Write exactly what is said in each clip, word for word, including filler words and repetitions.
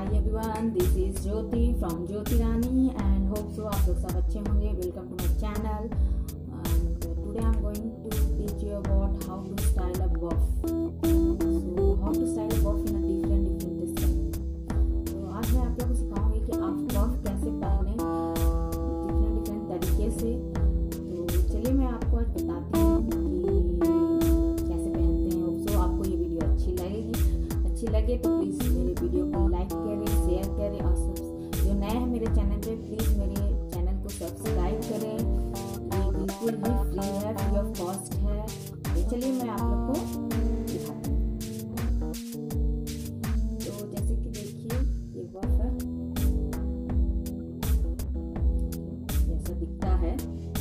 Hi everyone, this is Jyoti from Jyoti Rani and hope so आप लोग सब अच्छे होंगे। Welcome to my channel and today I am going to teach you about how to style a buff. So how to style a buff in a different different style. तो आज मैं आप लोगों को सिखाऊंगी कि आप बफ कैसे पहने डिफरेंट डिफरेंट तरीके से। तो चलिए मैं आपको आज बताती हूँ कि कैसे पहनते हैं। होप सो आपको ये वीडियो अच्छी लगेगी। अच्छी लगे तो प्लीज़ मेरे वीडियो को लाइक करें, शेयर करें और सब जो नए हैं मेरे चैनल पे प्लीज़ मेरे चैनल को सब्सक्राइब करें। ये बिल्कुल ही फ्री है, फ्री ऑफ कॉस्ट है। तो चलिए मैं आप लोग को दिखाती हूँ। तो जैसे कि देखिए ये बफ है, जैसा दिखता है।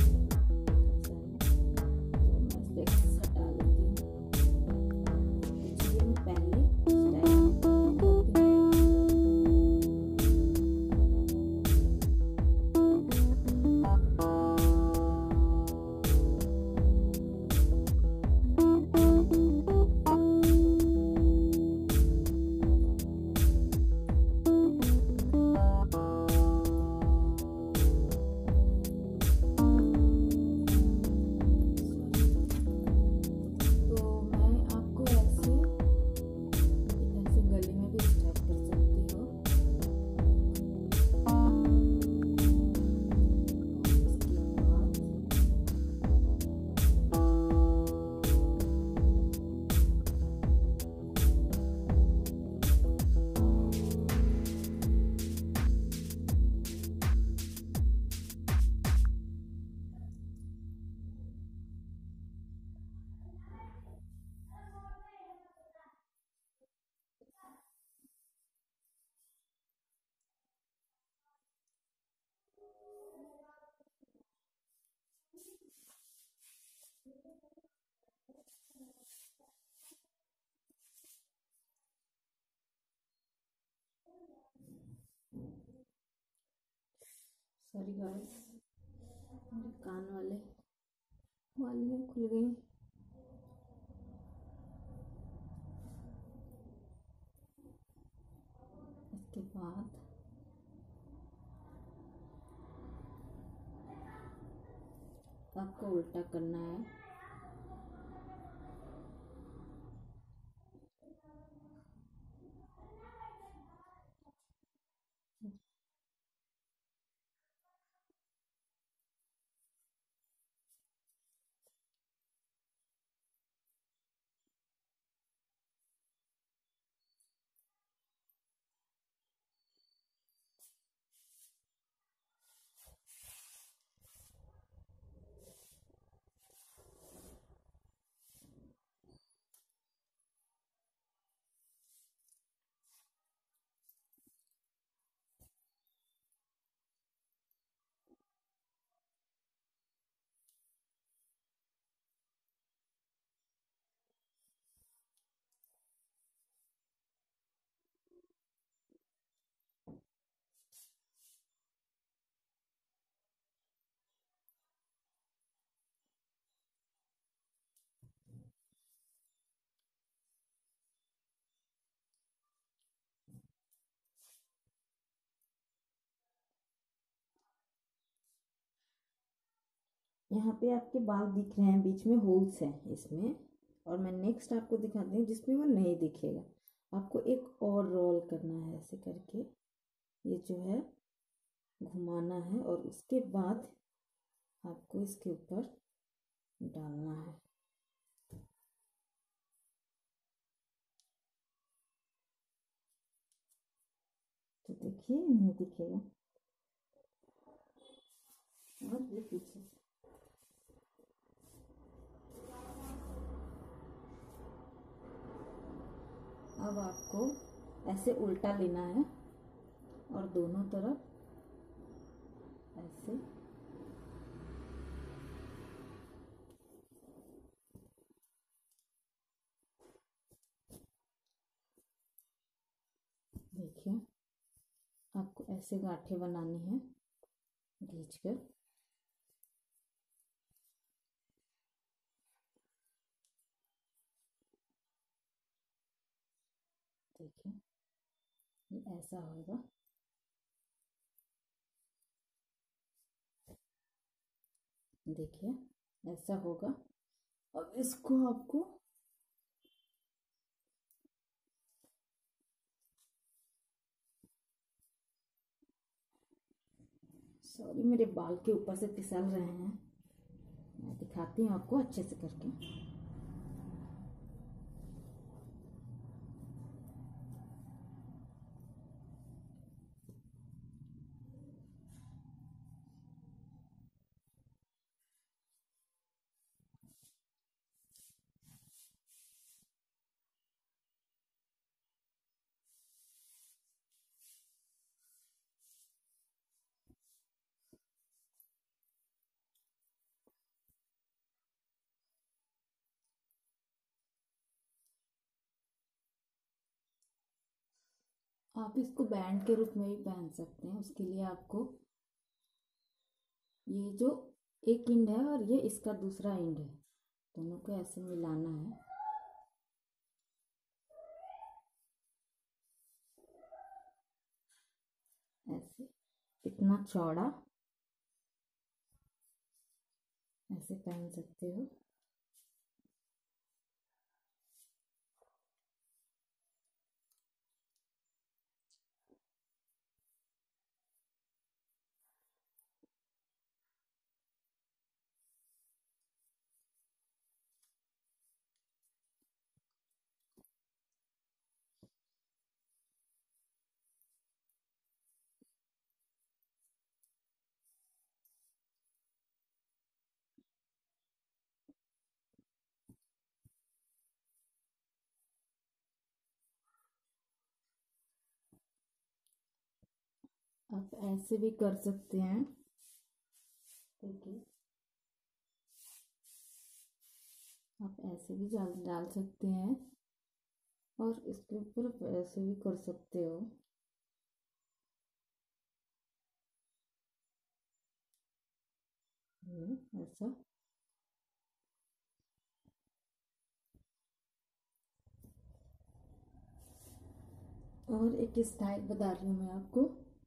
सॉरी गाइस, मेरे कान वाले वालियाँ खुल गई। इसके बाद आपको उल्टा करना है। यहाँ पे आपके बाल दिख रहे हैं, बीच में होल्स हैं इसमें। और मैं नेक्स्ट आपको दिखाती हूँ जिसमें वो नहीं दिखेगा। आपको एक और रोल करना है, ऐसे करके ये जो है घुमाना है और उसके बाद आपको इसके ऊपर डालना है। तो देखिए नहीं दिखेगा। और ये पीछे से अब आपको ऐसे उल्टा लेना है और दोनों तरफ ऐसे देखिए, आपको ऐसे गांठें बनानी है खींच कर। देखिए ये ऐसा होगा, देखिए ऐसा होगा। अब इसको आपको सॉरी मेरे बाल के ऊपर से फिसल रहे हैं, मैं दिखाती हूँ आपको अच्छे से करके। आप इसको बैंड के रूप में भी पहन सकते हैं। उसके लिए आपको ये जो एक इंड है और ये इसका दूसरा इंड है, दोनों को ऐसे मिलाना है। ऐसे इतना चौड़ा ऐसे पहन सकते हो। आप ऐसे भी कर सकते हैं, देखिए आप ऐसे भी डाल डाल सकते हैं और इसके ऊपर ऐसे भी कर सकते हो। ये ऐसा और एक स्टाइल बता रही हूँ मैं आपको।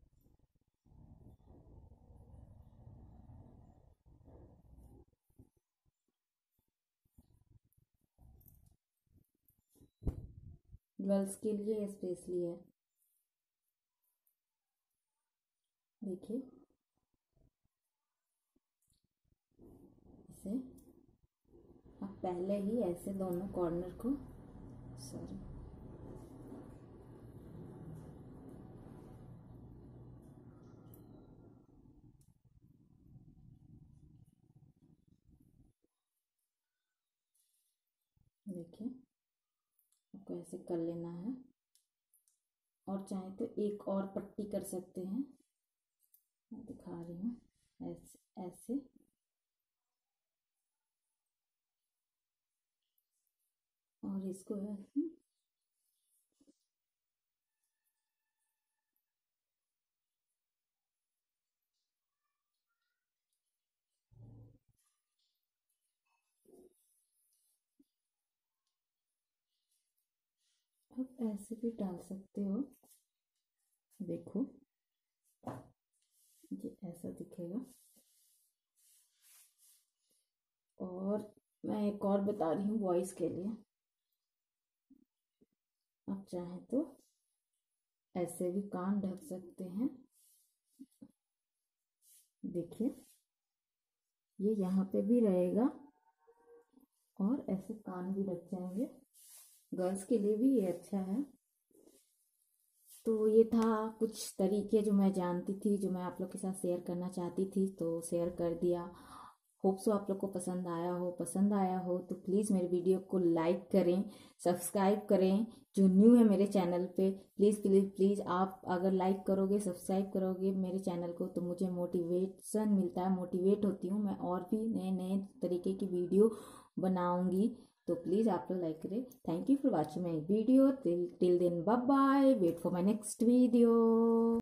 गर्ल्स के लिए स्पेशली है, देखिए इसे आप पहले ही ऐसे दोनों कॉर्नर को, सॉरी देखिए आपको ऐसे कर लेना है। और चाहे तो एक और पट्टी कर सकते हैं, मैं दिखा रही हूँ ऐसे ऐसे और इसको ऐसे आप ऐसे भी डाल सकते हो। देखो ये ऐसा दिखेगा। और मैं एक और बता रही हूँ बॉयज के लिए, आप चाहें तो ऐसे भी कान ढक सकते हैं। देखिए ये यहाँ पे भी रहेगा और ऐसे कान भी लग जाएंगे। गर्ल्स के लिए भी ये अच्छा है। तो ये था कुछ तरीके जो मैं जानती थी, जो मैं आप लोग के साथ शेयर करना चाहती थी, तो शेयर कर दिया। होप सो आप लोग को पसंद आया हो। पसंद आया हो तो प्लीज़ मेरे वीडियो को लाइक करें, सब्सक्राइब करें। जो न्यू है मेरे चैनल पे, प्लीज़ प्लीज़ प्लीज़ आप अगर लाइक करोगे, सब्सक्राइब करोगे मेरे चैनल को, तो मुझे मोटिवेशन मिलता है, मोटिवेट होती हूँ मैं, और भी नए नए तरीके की वीडियो बनाऊँगी। तो प्लीज़ आप लोग लाइक करें। Thank you for watching my video. Till till then bye bye, wait for my next video.